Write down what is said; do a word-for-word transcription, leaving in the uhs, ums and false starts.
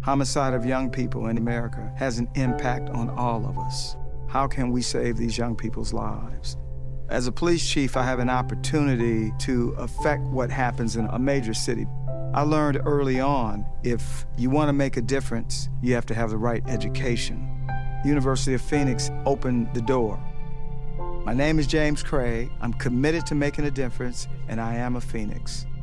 Homicide of young people in America has an impact on all of us. How can we save these young people's lives? As a police chief, I have an opportunity to affect what happens in a major city. I learned early on, if you want to make a difference, you have to have the right education. University of Phoenix opened the door. My name is James Craig. I'm committed to making a difference, and I am a Phoenix.